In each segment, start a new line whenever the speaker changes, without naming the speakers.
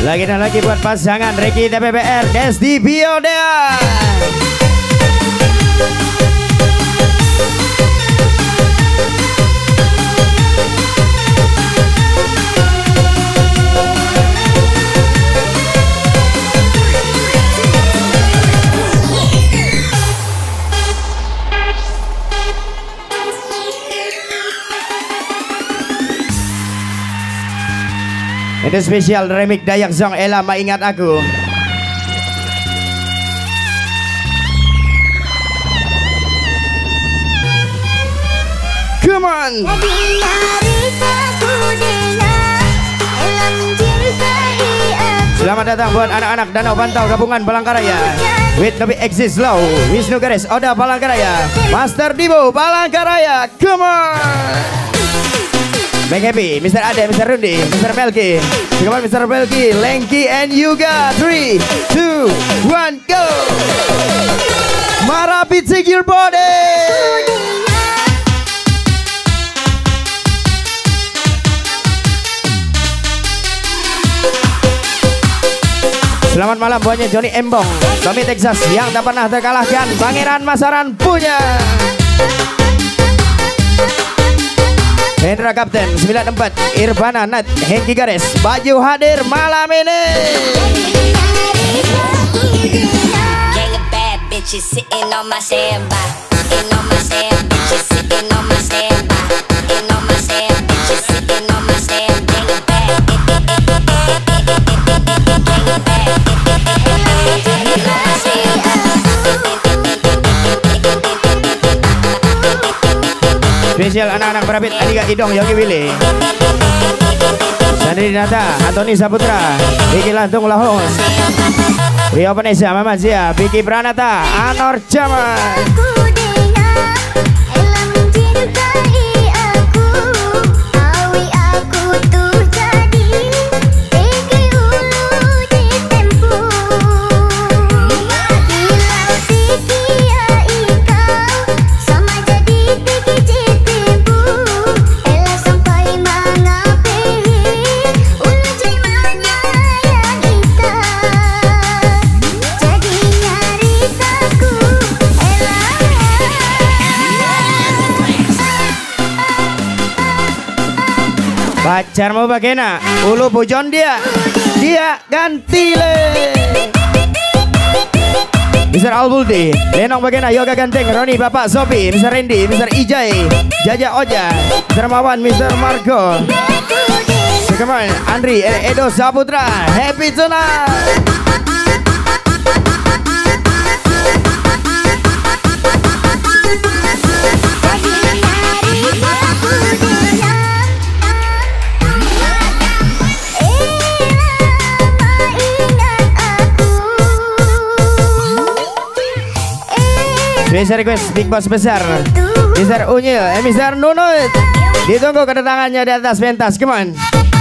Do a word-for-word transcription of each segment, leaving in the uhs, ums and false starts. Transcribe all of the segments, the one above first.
Lagi dan lagi buat pasangan Ricky D P B R Desti Biodea. Ini spesial remix Dayak Zong Ella Maingat Aku. Come on. Selamat datang buat anak-anak Danau Pantau Gabungan Palangkaraya. With Nabi Exist Low, Wisnu Gares, Oda Palangkaraya, Master Dibo Palangkaraya. Come on. Bang Happy, Mister Ade, Mister Rundi, Mister Melki. Come on, Mister Melki, Lenky and Yuga. three, two, one, go. Marapi, take your body. Selamat malam buatnya Johnny Embong, Tommy Texas yang tak pernah terkalahkan, Pangeran Masaran punya. Hendra Kapten sembilan empat, Irvana Nat, Hengki Gares, Baju hadir malam ini. Gang of bad bitches sitting on my standby, sitting on my stand, bitches sitting on my standby, sitting on my stand, bitches sitting on my stand. Gang of bad, gang of bad. Spesial anak-anak berabit Aliga Idong Yogi Willy, Sandri Nata, Antoni Saputra, Vicky Lantung Lahong, Rio Vanessa, Mama Zia, Vicky Pranata, Anor Jaman. Pacarmu bagaimana? Ulu pujon dia, dia ganti le. Mister Albuldi, Lenong bagaimana? Yoga Ganteng, Roni Bapak Sopi, Mister Randy, Mister Ijai, Jaja Oja, Mister Mawan, Mister Marco, Sekeman, Andri, Edo Saputra, happy tonight. Mister request Big Boss besar, Mister Unyil, eh Mister Nunut. Ditunggu kedatangannya di atas pentas, come on.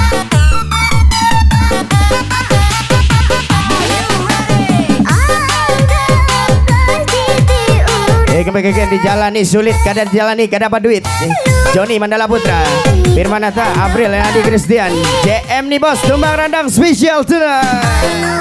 Eh kembali dijalani sulit, kadang dijalani kadang dapat duit. Joni Mandala Putra, Firmanata, April, Adi Christian, J M nih bos, tumbang randang spesial tonight.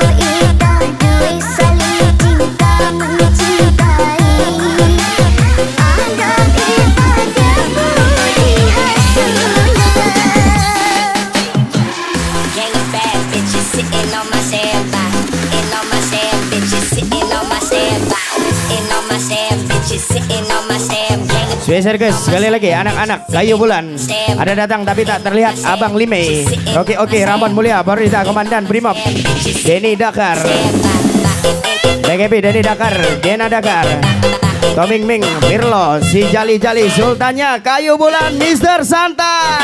Spesial guys, sekali lagi anak-anak Kayu Bulan ada datang tapi tak terlihat. Abang Lime, oke oke, Ramon Mulia, Barita Komandan Brimob, Denny Dakar, D G P Denny Dakar, Dena Dakar, Toming Ming, Pirlo, si Jali Jali, Sultannya Kayu Bulan, Mister Santa.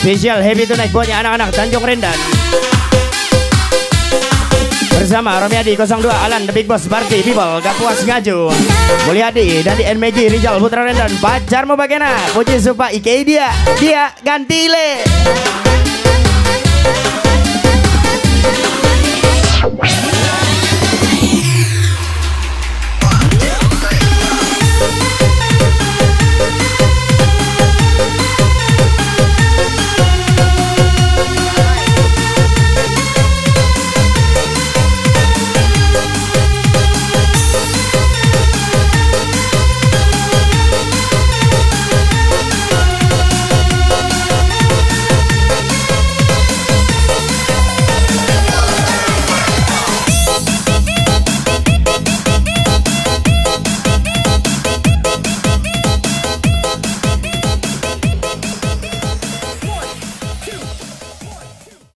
Spesial happy tonight buatnya anak-anak Tanjung Rendan. Bersama Romiadi nol dua Alan The Big Boss Party People gak puas ngaju Mulyadi Dadi N Meji Rijal Putra Rendan pacarmu bagaimana Puji Supa Ike dia dia ganti le.